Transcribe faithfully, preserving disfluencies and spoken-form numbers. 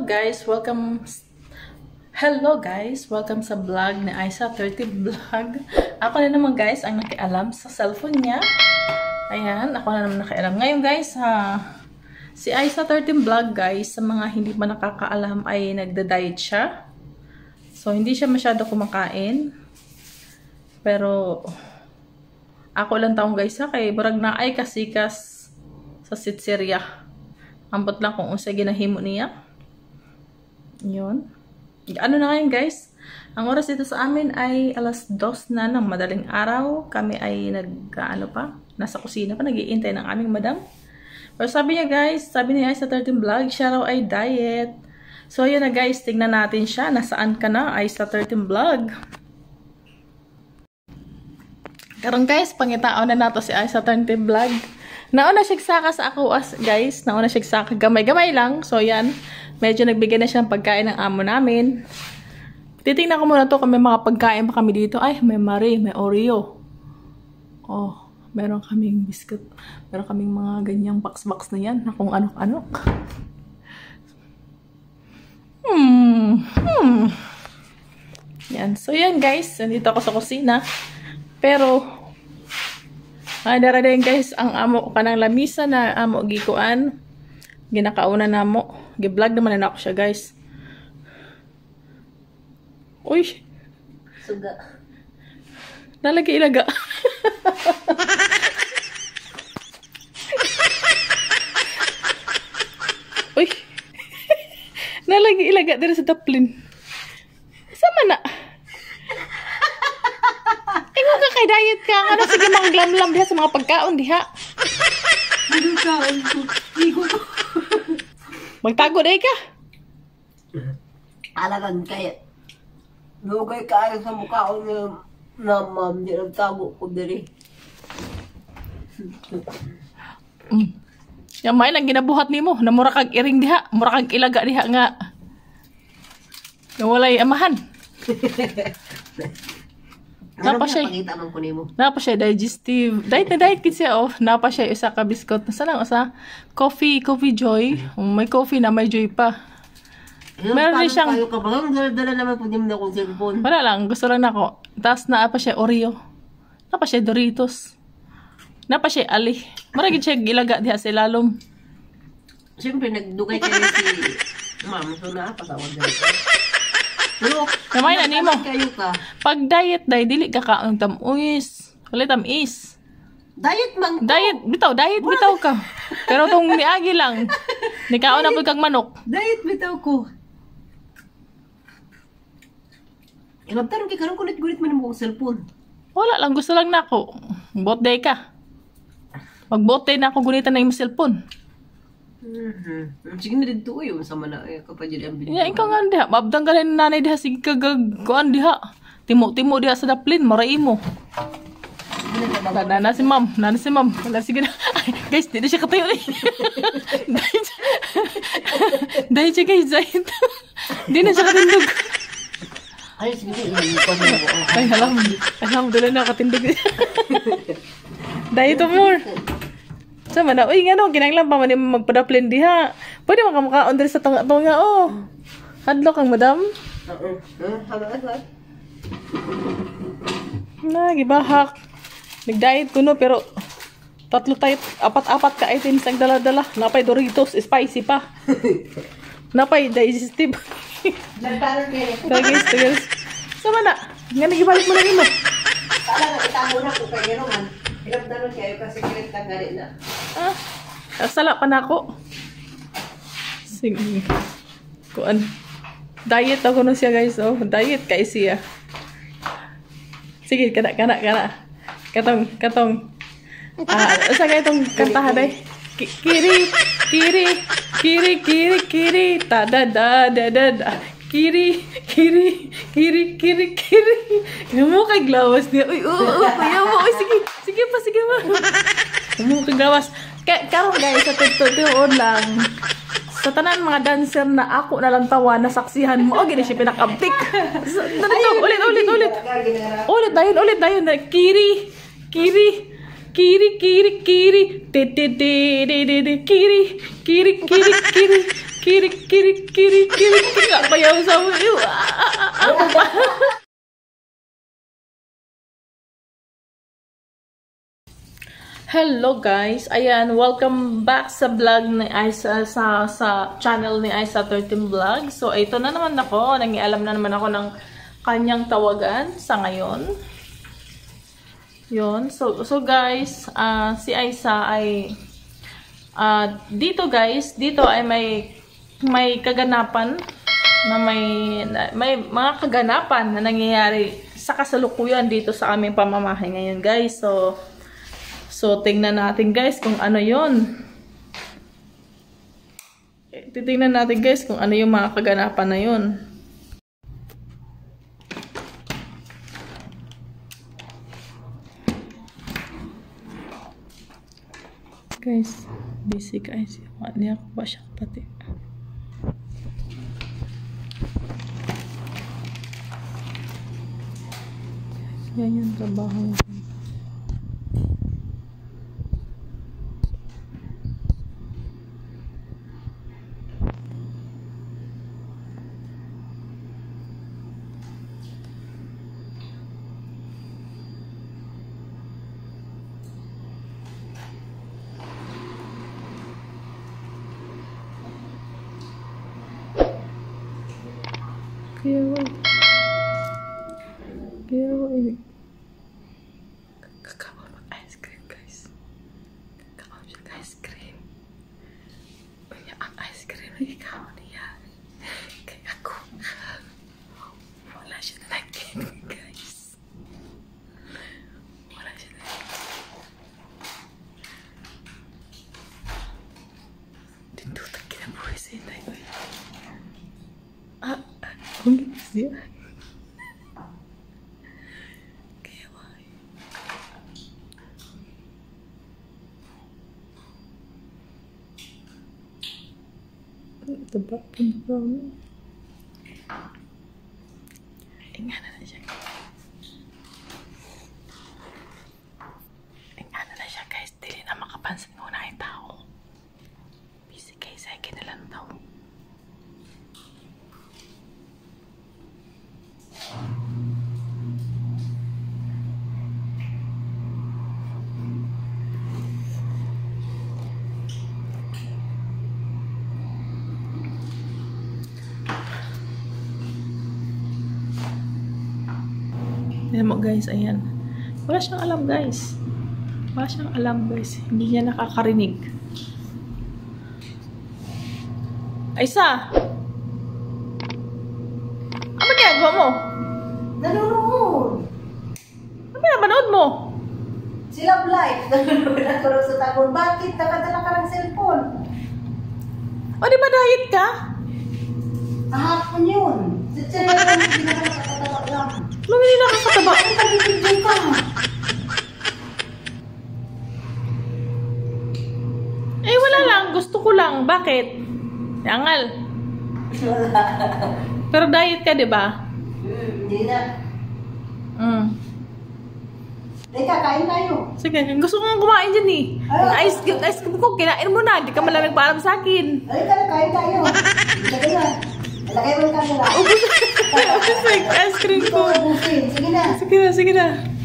Hello guys, welcome Hello guys, welcome sa vlog ni Aisa thirty Vlog. Ako na naman guys ang nakialam sa cellphone niya. Ayan, ako na naman nakialam. Ngayon guys, ha, si Aisa thirty Vlog guys, sa mga hindi pa nakakaalam ay nagda-diet siya. So hindi siya masyado kumakain. Pero ako lang taong guys ha, kay barag na ay kasikas sa sitserya. Ambot lang kung unsa ginahimo niya. Yun. Ano na ngayon guys? Ang oras dito sa amin ay alas dos na ng madaling araw. Kami ay nag, ano pa, nasa kusina pa, nag-iintay ng aming madam. Pero sabi niya guys, sabi niya sa thirty Vlog, siya raw ay diet. So yun na guys, tignan natin siya. Nasaan ka na? Ay sa thirty Vlog. Karon guys, pangitaon na nato si Ay sa thirty Vlog. Nauna siya saka sa ako as guys. Nauna siya saka gamay-gamay lang. So yan. Medyo nagbigay na siya ng pagkain ng amo namin. Titingnan ko muna to kung may mga pagkain pa kami dito. Ay, may Marie, may Oreo. Oh, meron kaming biscuit. Meron kaming mga ganyang box-box na yan. Na kung anok-anok. Hmm. Hmm. Yan. So yan guys. Nandito ako sa kusina. Pero, ay, dara din guys, ang amo kanang lamisa na amo gikuan. Ginakauna na mo. Gi-vlog naman na ako siya, guys. Uy. Suga. Nalagi ilaga. Uy. Nalagi ilaga dari sa taplin. Sama na. Ingo ka kay diet ka. Ano sige mang glam-lam diha sa mga pagkaon diha. Hindi ka. Hindi ko. Magtago day ka. Alagan kaya. Lugay ka sa mukha ko na na ma'am. Di nagtago ko diri. Mm. Yung may lang ginabuhat nimo na mura kag iring diha. Mura kag ilaga diha nga. Nawalay amahan. Napa siya. Pangita man ko nimo. Napa siya digestive. Diet na diet kit siya oh. Napa siya isa ka biscuit. Nasa lang usa coffee, coffee joy. Um, may coffee na may joy pa. Meron din siyang kayo ka ba? Dala-dala naman po din na kong cellphone. wala lang, gusto lang nako. Tapos na pa siya Oreo. Napa siya Doritos. Napa siya Ali. Maragid siya gilaga diha sa lalom. Siyempre nagdugay kayo si ma'am. So na patawag dito. Pero Kamay na nimo. kayo ka. Pag diet day dili ka kaon tamuis. Wala tamis. Diet man ko. Diet, bitaw, diet bitaw ka. Pero tong niagi lang. Nikaon na pud kag manok. Diet bitaw ko. Inabtaron kay karon ko nit-gulit man mo kong cellphone. Wala lang, gusto lang nako. Bot day ka. Mag-bot day na ako gunitan na yung cellphone. Mhm. Sige na dito yun sa mana eh kapag dili ang video. Ya, ikaw nga diha. Mabdang ka rin nanay diha. Sige kagag, kuan diha. Timo-timo diha sa daplin, maray mo. Nana si ma'am, nana si ma'am. Wala, sige na. Ay, guys, di na siya katayo eh. Dahil siya, dahil siya guys, dahil. Di na siya katindog. Ay sige ini ko mo. Ay, alam. Alam, doon na katindog. Dahil ito more. Sama na, uy, nga no, kinanglan pa man yung magpadaplin diha. Pwede makamakaon din sa tunga-tunga, oh. Hadlo kang madam. Oo. Halo halo. Na, gibahak. Nag-diet ko no, pero tatlo tayo, apat-apat ka items ang dala-dala. Napay Doritos, spicy pa. Napay digestive. Nagtaron kay. Tagays, tagays. Sama na. Nga nagibalik mo na rin mo. Tala na itago na ko kay man. Ilang taron kayo kasi kilit tanggali na. Ah, sala pa na ako. Sige. Kuan. Diet ako na siya guys, oh. Diet kay siya. Sige, kana, kana, kana. Katong, katong. Ah, sa kaya itong kantahan ay. Kiri, kiri, kiri, kiri, kiri, ta da da da da da. Kiri, kiri, kiri, kiri, kiri. Kamu kay glawas niya. Uy, oo, oo, kuya mo. Uy, sige, sige pa, sige pa. Kamu kay glawas. Karon guys, sa tutuon lang. Sa tanan mga dancer na ako na lang tawa, nasaksihan mo. O, gini siya pinakabtik. Ulit, ulit, ulit. Ulit, dayon, ulit, dayon. Kiri, kiri, kiri, kiri, kiri. Te, te, te, te, te, te. Kiri, kiri, kiri, kiri. Kirik, kirik, kirik, kirik. Nggak bayaw sa iyo. Hello guys. Ayan, welcome back sa vlog ni Aisa, sa, sa channel ni Aisa thirteen Vlog. So, ito na naman ako. Nangialam na naman ako ng kanyang tawagan sa ngayon. Yun. So, so guys, uh, si Aisa ay uh, dito guys, dito ay may may kaganapan na may may mga kaganapan na nangyayari sa kasalukuyan dito sa aming pamamahay ngayon guys. So so tingnan natin guys kung ano 'yon. Titingnan natin guys kung ano yung mga kaganapan na 'yon. Guys, busy guys. Wala ako ba siya pati. Yan yung trabaho. Kaya wala. Kaya wala. Kakawa mag-ice cream, guys. Kakawa siya ice cream. Kaya ang ice cream ay ikaw niya. Kaya ako. Wala siya na nag-game, guys. Wala siya na nag-game. Dito na kinabuhay sa inay ko. Ah, ang ginis niya. Kaya why? Ito ba? Pinagpawin. Ingana na siya. Ingana na siya guys. Dili na makapansin muna yung tao. Busy guys. Ay kinalang tao. Ayan mo guys, ayan. Wala siyang alam guys. Wala siyang alam guys. Hindi niya nakakarinig. Aisa! Ano ginagawa mo? Nanonood. Ano pinapanood mo? Sila live. Nanonood ako sa tagon. Bakit? Nakadala ka ng cellphone. O di ba diet ka? Kahapon yun. Sa channel lang, hindi na ka nakakatawa lang. Ano hindi nakakataba? Ay, nag-video ka. Eh wala lang. Gusto ko lang. Bakit? Yangal. Pero diet ka, di ba? Hmm, hindi na. Mm. Teka, kain tayo. Sige, gusto ko nga kumain dyan eh. Ay, Ice cream, ice cream ko, kinain mo na. Hindi ka malamig paalam sa akin. Ay, ka na, kain tayo. Sige na. Lagay mo yung camera. Ubus. Ubus ice cream ko. Ubusin. Sige na. Sige na, sige na.